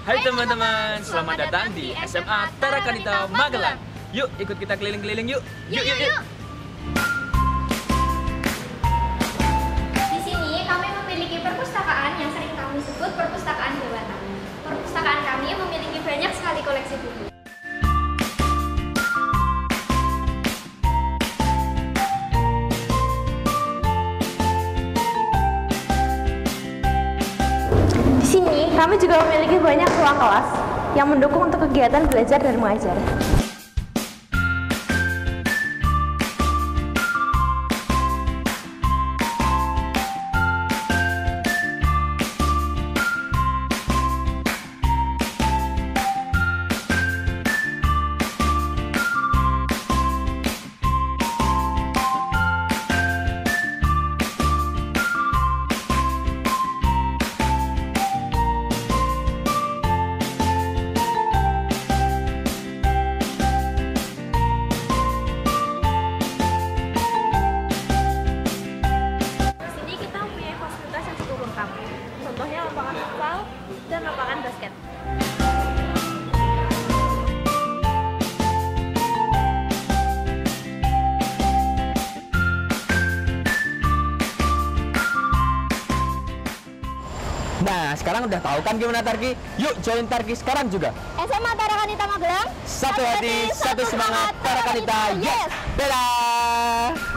Hai teman-teman, selamat datang di SMA Tarakanita Magelang. Yuk ikut kita keliling-keliling yuk. Yuk. Di sini kami memiliki perpustakaan yang sering kami sebut perpustakaan dewata. Perpustakaan kami memiliki banyak sekali koleksi buku. Di sini kami juga memiliki banyak ruang kelas yang mendukung untuk kegiatan belajar dan mengajar. Contohnya lapangan futsal dan lapangan basket. Nah, sekarang udah tahu kan gimana Tarki? Yuk join Tarki sekarang juga. SMA Tarakanita Magelang. Satu hati, satu semangat, Tarakanita, yes! Dadah!